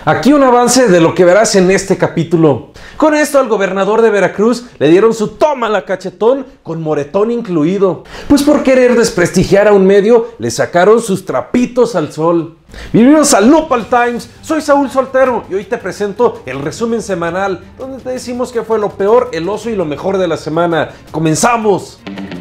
Aquí un avance de lo que verás en este capítulo. Con esto al gobernador de Veracruz le dieron su tómala cachetón con moretón incluido. Pues por querer desprestigiar a un medio le sacaron sus trapitos al sol. Bienvenidos al Nopal Times, soy Saúl Soltero y hoy te presento el resumen semanal donde te decimos que fue lo peor, el oso y lo mejor de la semana. ¡Comenzamos!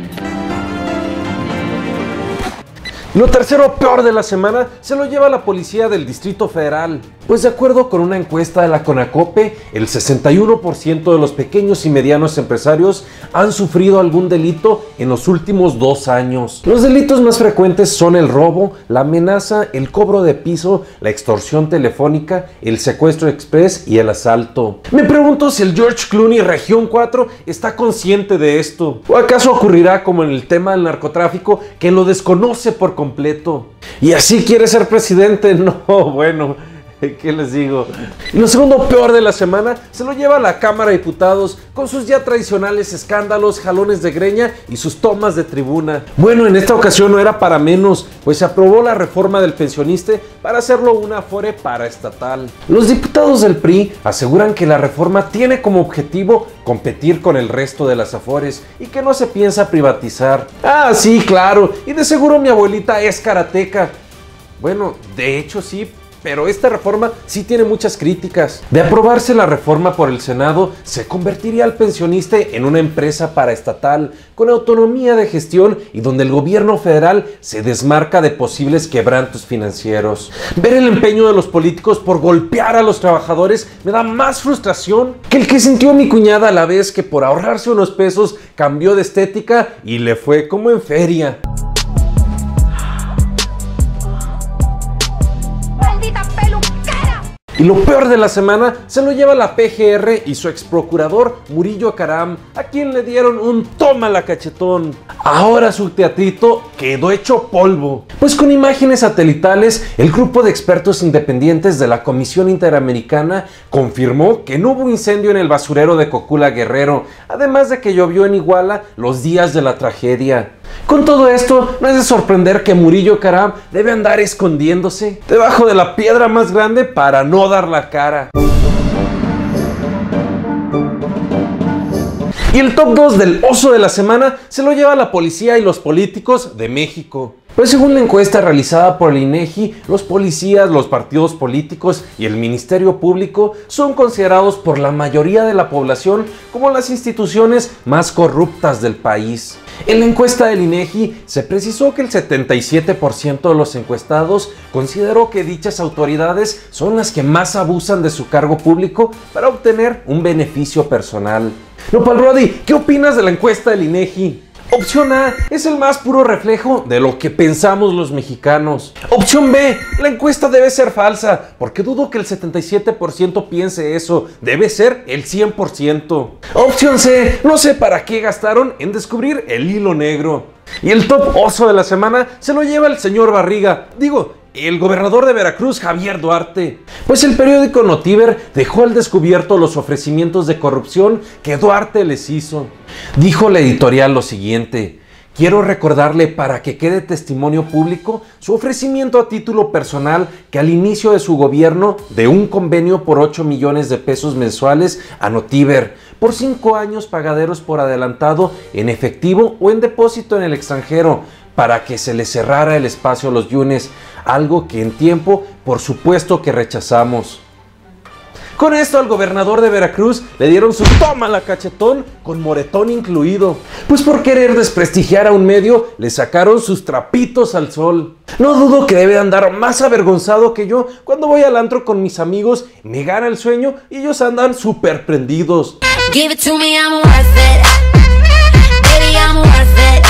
Lo tercero peor de la semana se lo lleva la policía del Distrito Federal. Pues de acuerdo con una encuesta de la CONACOPE, el 61% de los pequeños y medianos empresarios han sufrido algún delito en los últimos 2 años. Los delitos más frecuentes son el robo, la amenaza, el cobro de piso, la extorsión telefónica, el secuestro express y el asalto. Me pregunto si el George Clooney Región 4 está consciente de esto. ¿O acaso ocurrirá como en el tema del narcotráfico que lo desconoce por completo? ¿Y así quiere ser presidente? No, bueno... ¿Qué les digo? Y lo segundo peor de la semana se lo lleva a la Cámara de Diputados con sus ya tradicionales escándalos, jalones de greña y sus tomas de tribuna. Bueno, en esta ocasión no era para menos, pues se aprobó la reforma del pensionista para hacerlo una afore paraestatal. Los diputados del PRI aseguran que la reforma tiene como objetivo competir con el resto de las afores y que no se piensa privatizar. Ah, sí, claro, y de seguro mi abuelita es karateca. Bueno, de hecho sí, pero esta reforma sí tiene muchas críticas. De aprobarse la reforma por el Senado, se convertiría al pensionista en una empresa paraestatal con autonomía de gestión y donde el gobierno federal se desmarca de posibles quebrantos financieros. Ver el empeño de los políticos por golpear a los trabajadores me da más frustración que el que sintió mi cuñada a la vez que por ahorrarse unos pesos cambió de estética y le fue como en feria. Y lo peor de la semana se lo lleva la PGR y su exprocurador Murillo Caram, a quien le dieron un tómala cachetón. Ahora su teatrito quedó hecho polvo. Pues con imágenes satelitales, el grupo de expertos independientes de la Comisión Interamericana confirmó que no hubo incendio en el basurero de Cocula Guerrero, además de que llovió en Iguala los días de la tragedia. Con todo esto, no es de sorprender que Murillo Caram debe andar escondiéndose debajo de la piedra más grande para no dar la cara. Y el top 2 del oso de la semana se lo lleva la policía y los políticos de México. Pues según la encuesta realizada por el INEGI, los policías, los partidos políticos y el Ministerio Público son considerados por la mayoría de la población como las instituciones más corruptas del país. En la encuesta del INEGI se precisó que el 77% de los encuestados consideró que dichas autoridades son las que más abusan de su cargo público para obtener un beneficio personal. Nopal Brody, ¿qué opinas de la encuesta del INEGI? Opción A, es el más puro reflejo de lo que pensamos los mexicanos. Opción B, la encuesta debe ser falsa, porque dudo que el 77% piense eso, debe ser el 100%. Opción C, no sé para qué gastaron en descubrir el hilo negro. Y el top oso de la semana se lo lleva el señor Barriga, el gobernador de Veracruz, Javier Duarte. Pues el periódico Notiver dejó al descubierto los ofrecimientos de corrupción que Duarte les hizo. Dijo la editorial lo siguiente: quiero recordarle para que quede testimonio público su ofrecimiento a título personal que al inicio de su gobierno de un convenio por 8 millones de pesos mensuales a Notiver por 5 años pagaderos por adelantado en efectivo o en depósito en el extranjero para que se le cerrara el espacio a los yunes, algo que en tiempo por supuesto que rechazamos. Con esto al gobernador de Veracruz le dieron su tómala cachetón con moretón incluido. Pues por querer desprestigiar a un medio le sacaron sus trapitos al sol. No dudo que debe andar más avergonzado que yo cuando voy al antro con mis amigos, me gana el sueño y ellos andan súper prendidos. Give it to me, I'm worth it. Baby, I'm worth it.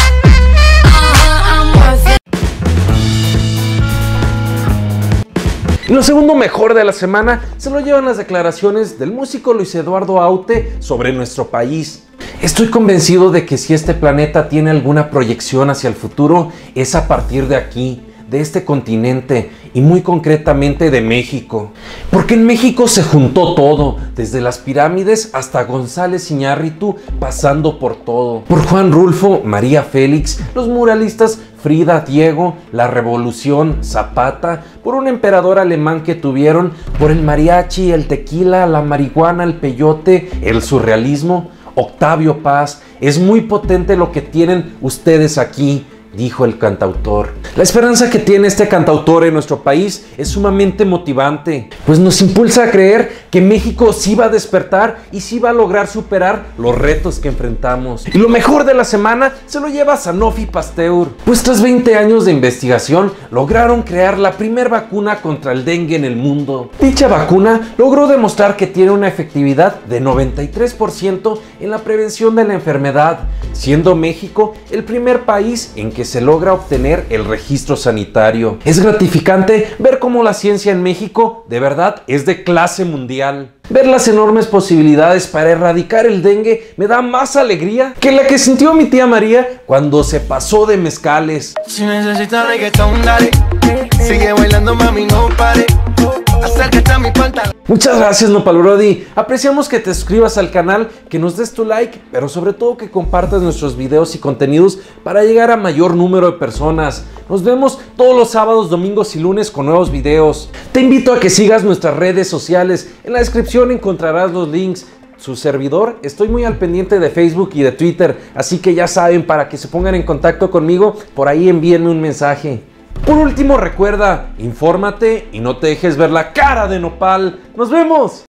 Y lo segundo mejor de la semana se lo llevan las declaraciones del músico Luis Eduardo Aute sobre nuestro país. Estoy convencido de que si este planeta tiene alguna proyección hacia el futuro, es a partir de aquí, de este continente y muy concretamente de México. Porque en México se juntó todo, desde las pirámides hasta González Iñárritu, pasando por todo. Por Juan Rulfo, María Félix, los muralistas Frida, Diego, la Revolución, Zapata, por un emperador alemán que tuvieron, por el mariachi, el tequila, la marihuana, el peyote, el surrealismo. Octavio Paz, es muy potente lo que tienen ustedes aquí, dijo el cantautor. La esperanza que tiene este cantautor en nuestro país es sumamente motivante, pues nos impulsa a creer que México sí va a despertar y sí va a lograr superar los retos que enfrentamos. Y lo mejor de la semana se lo lleva Sanofi Pasteur, pues tras 20 años de investigación lograron crear la primera vacuna contra el dengue en el mundo. Dicha vacuna logró demostrar que tiene una efectividad de 93% en la prevención de la enfermedad, siendo México el primer país en que se logra obtener el registro sanitario. Es gratificante ver cómo la ciencia en México de verdad es de clase mundial. Ver las enormes posibilidades para erradicar el dengue me da más alegría que la que sintió mi tía María cuando se pasó de mezcales. Si necesitas reggaetón, dale. Sigue bailando, mami, no pare. Acércate a mi pantalón. Muchas gracias, Nopal Brody. Apreciamos que te suscribas al canal, que nos des tu like, pero sobre todo que compartas nuestros videos y contenidos para llegar a mayor número de personas. Nos vemos todos los sábados, domingos y lunes con nuevos videos. Te invito a que sigas nuestras redes sociales. En la descripción encontrarás los links. Su servidor, estoy muy al pendiente de Facebook y de Twitter, así que ya saben, para que se pongan en contacto conmigo, por ahí envíenme un mensaje. Por último, recuerda, infórmate y no te dejes ver la cara de Nopal. ¡Nos vemos!